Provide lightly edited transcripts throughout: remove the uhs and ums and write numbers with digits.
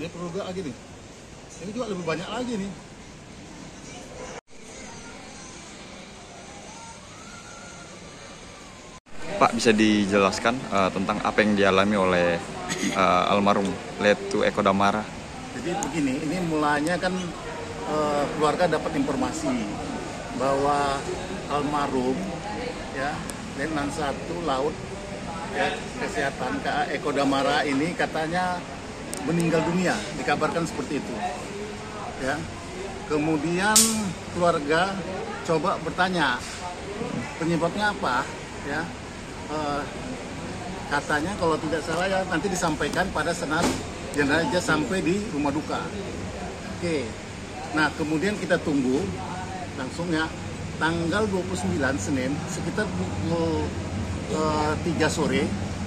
Ini perlu juga lagi nih. Ini juga lebih banyak lagi nih. Pak, bisa dijelaskan tentang apa yang dialami oleh almarhum Letu Eko Damara? Jadi begini, ini mulanya kan keluarga dapat informasi bahwa almarhum ya Letnan 1 Laut ya, Kesehatan KA Eko Damara ini katanya meninggal dunia, dikabarkan seperti itu. Ya. Kemudian keluarga coba bertanya penyebabnya apa, ya. Katanya kalau tidak salah ya nanti disampaikan pada saat jenazah sampai di rumah duka. Oke. Nah, kemudian kita tunggu langsung ya tanggal 29 Senin sekitar pukul 3 sore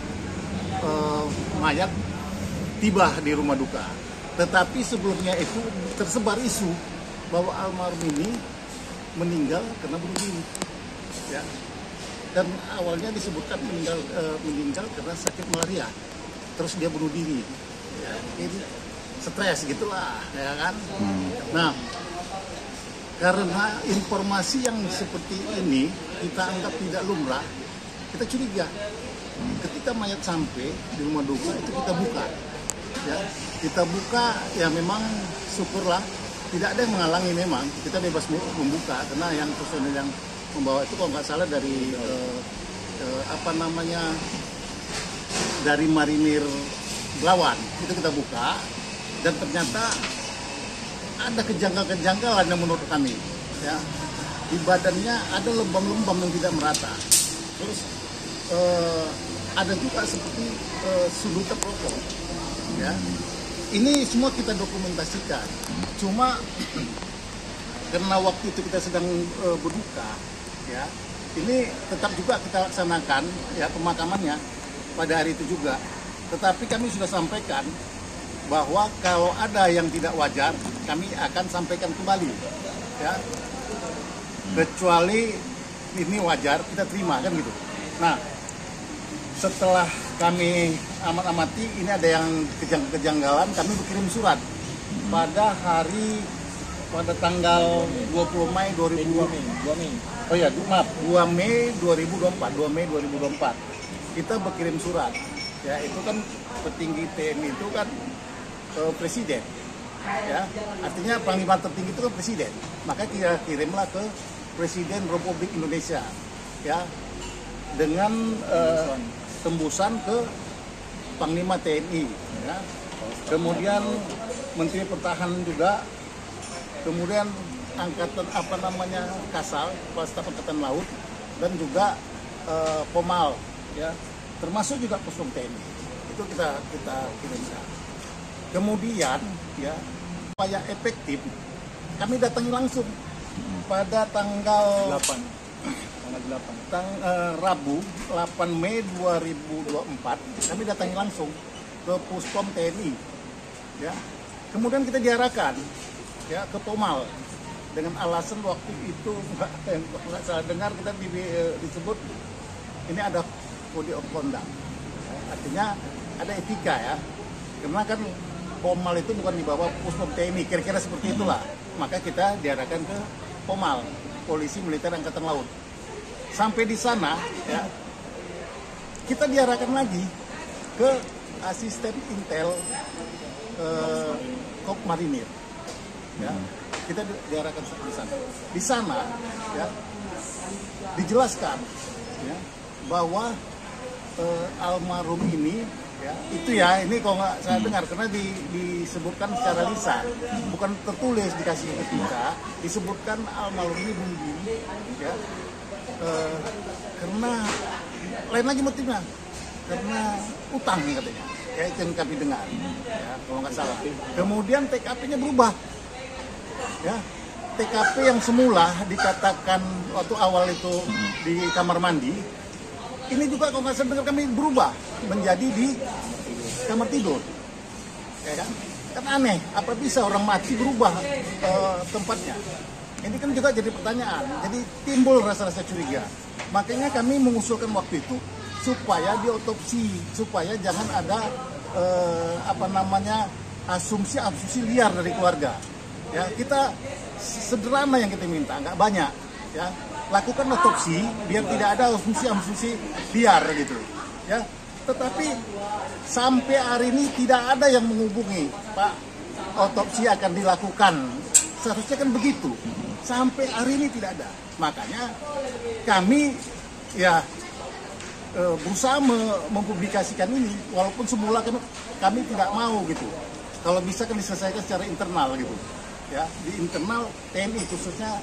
mayat tiba di rumah duka. Tetapi sebelumnya itu tersebar isu bahwa almarhum ini meninggal karena bunuh diri. Ya. Dan awalnya disebutkan meninggal karena sakit malaria. Terus dia bunuh diri. Ya, ini stres gitulah, ya kan? Nah, karena informasi yang seperti ini kita anggap tidak lumrah, kita curiga. Ketika mayat sampai di rumah duka itu kita buka. Ya, kita buka ya memang syukurlah tidak ada yang menghalangi, memang kita bebas membuka karena yang personil yang membawa itu kalau nggak salah dari dari Marinir Belawan itu kita buka dan ternyata ada kejanggalan yang menurut kami, ya, di badannya ada lebam-lebam yang tidak merata, terus ada juga seperti sudut terpotong, ya. Ini semua kita dokumentasikan, cuma karena waktu itu kita sedang berduka, ya, ini tetap juga kita laksanakan ya pemakamannya pada hari itu juga. Tetapi kami sudah sampaikan bahwa kalau ada yang tidak wajar, kami akan sampaikan kembali, ya. Kecuali ini wajar, kita terima kan gitu. Nah, setelah kami amati ini ada yang kejanggalan, kami berkirim surat pada tanggal 20 Mei 2024. Oh ya, maaf, 2 Mei 2024. Kita berkirim surat. Ya, itu kan petinggi TNI itu kan presiden. Ya, artinya panglima tertinggi itu kan presiden. Maka kita kirimlah ke Presiden Republik Indonesia. Ya, dengan tembusan ke Panglima TNI. Ya. Kemudian Menteri Pertahanan juga. Kemudian angkatan Kasal, Kepala Staf Angkatan Laut, dan juga Pomal, ya, termasuk juga Puspom TNI. Itu kita kirimkan. Kemudian, ya, supaya efektif, kami datangi langsung pada tanggal 8. Rabu 8 Mei 2024 kami datangi langsung ke Puspom TNI, ya. Kemudian kita diarahkan ya ke Pomal dengan alasan waktu itu nggak salah dengar kita disebut ini ada kode of conduct, ya, artinya ada etika, ya, karena kan Pomal itu bukan di bawah Puspom TNI, kira-kira seperti itulah. Maka kita diarahkan ke Pomal, Polisi Militer Angkatan Laut. Sampai di sana, ya, kita diarahkan lagi ke Asisten Intel Kop Marinir. Ya, kita diarahkan di sana. Di sana, ya, dijelaskan, ya, bahwa almarhum ini, ya, itu ya, ini kalau nggak saya dengar karena disebutkan secara lisan, bukan tertulis dikasih ke kita, disebutkan almarhum ini bunuh diri, ya, karena lain lagi motifnya, karena utang katanya, ya, itu yang kami dengar, ya, kalau nggak salah. Kemudian TKP-nya berubah. Ya, TKP yang semula dikatakan waktu awal itu di kamar mandi, ini juga kalau nggak salah kami berubah menjadi di kamar tidur, ya kan? Kan aneh, apa bisa orang mati berubah tempatnya? Ini kan juga jadi pertanyaan, jadi timbul rasa-rasa curiga. Makanya kami mengusulkan waktu itu supaya diotopsi, supaya jangan ada asumsi liar dari keluarga. Ya, kita sederhana yang kita minta, nggak banyak. Ya, lakukan otopsi biar tidak ada asumsi liar gitu. Ya, tetapi sampai hari ini tidak ada yang menghubungi, Pak, otopsi akan dilakukan. Seharusnya kan begitu. Sampai hari ini tidak ada. Makanya kami ya berusaha mempublikasikan ini, walaupun semula kan kami tidak mau gitu. Kalau bisa kan diselesaikan secara internal gitu, ya di internal TNI khususnya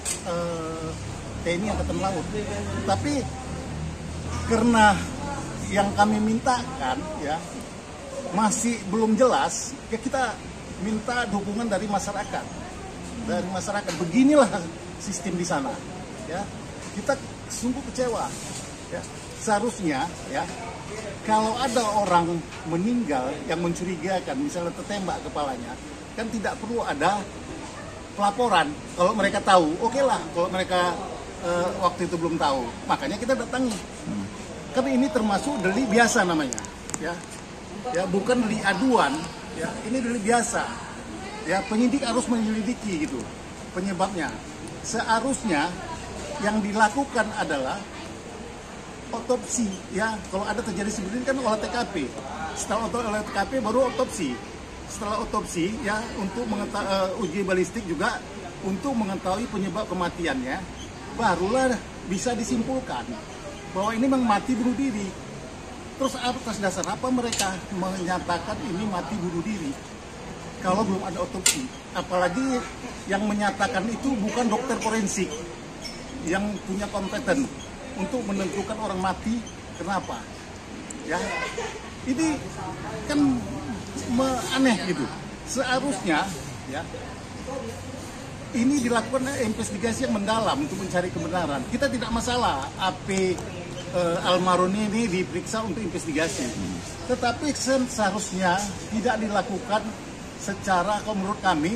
TNI Angkatan Laut. Tapi karena yang kami mintakan ya masih belum jelas, ya kita minta dukungan dari masyarakat. Dari masyarakat, beginilah sistem di sana. Ya, kita sungguh kecewa. Ya. Seharusnya ya kalau ada orang meninggal yang mencurigakan, misalnya tertembak kepalanya, kan tidak perlu ada pelaporan. Kalau mereka tahu, oke lah. Kalau mereka waktu itu belum tahu, makanya kita datangi. Karena ini termasuk delik biasa namanya, ya, bukan delik aduan, ya, ini delik biasa. Ya, penyidik harus menyelidiki gitu penyebabnya. Seharusnya yang dilakukan adalah otopsi, ya. Kalau ada terjadi seperti ini kan olah TKP. Setelah olah TKP baru otopsi. Setelah otopsi ya untuk uji balistik juga untuk mengetahui penyebab kematiannya, barulah bisa disimpulkan bahwa ini memang mati bunuh diri. Terus atas dasar apa mereka menyatakan ini mati bunuh diri kalau belum ada otopsi? Apalagi yang menyatakan itu bukan dokter forensik yang punya kompeten untuk menentukan orang mati kenapa, ya ini kan aneh gitu. Seharusnya ya ini dilakukan investigasi yang mendalam untuk mencari kebenaran. Kita tidak masalah AP almarhum ini diperiksa untuk investigasi, tetapi seharusnya tidak dilakukan secara, kalau menurut kami,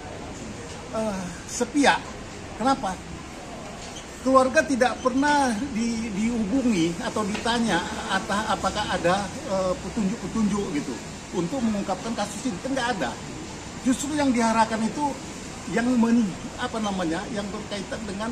sepihak. Kenapa? Keluarga tidak pernah dihubungi atau ditanya apakah ada petunjuk-petunjuk gitu untuk mengungkapkan kasus ini, kan nggak ada. Justru yang diharapkan itu yang yang berkaitan dengan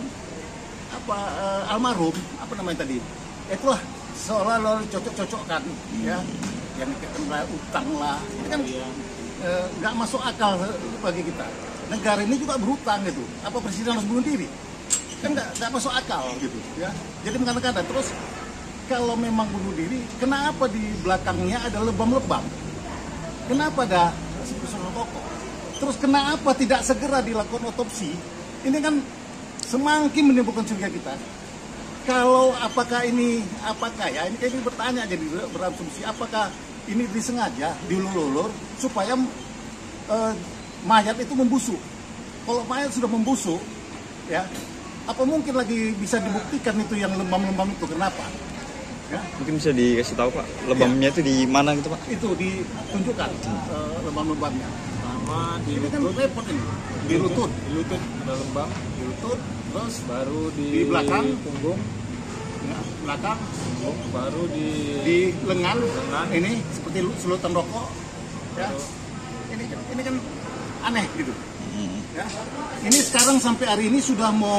almarhum, tadi, itulah seolah-olah cocok-cocokkan, ya, yang kena utang lah, ini kan nggak masuk akal bagi kita. Negara ini juga berutang gitu, apa presiden harus bunuh diri? Kan nggak masuk akal gitu, ya. Jadi mengada-ngada. Terus kalau memang bunuh diri, kenapa di belakangnya ada lebam-lebam? Kenapa ada sipil rokok? Terus kenapa tidak segera dilakukan otopsi? Ini kan semakin menimbulkan curiga kita. Kalau ini kami bertanya, jadi berasumsi apakah ini disengaja diulur-ulur supaya mayat itu membusuk. Kalau mayat sudah membusuk, ya, apa mungkin lagi bisa dibuktikan itu yang lembam-lembam itu kenapa? Ya. Mungkin bisa dikasih tahu Pak, lebamnya itu di mana gitu Pak? Itu ditunjukkan lembam-lembamnya. Sama di ini lutut, kan repot ini. Di lutut ada lembam, di lutut, terus baru di belakang, punggung, ya, belakang, baru di lengan. lengan. Ini seperti selutan rokok, ya. Ini kan aneh gitu. Ya. Ini sekarang sampai hari ini sudah mau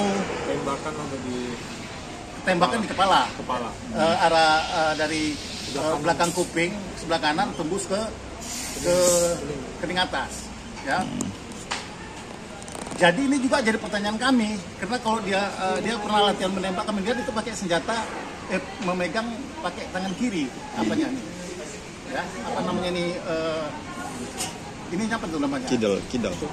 tembakan di kepala. Arah dari belakang kuping sebelah kanan tembus ke kening atas, ya. Jadi ini juga jadi pertanyaan kami, karena kalau dia pernah latihan menembak, kami lihat itu pakai senjata memegang pakai tangan kiri, apanya nih, ya, apa namanya nih, ini apa tuh namanya? Kidal.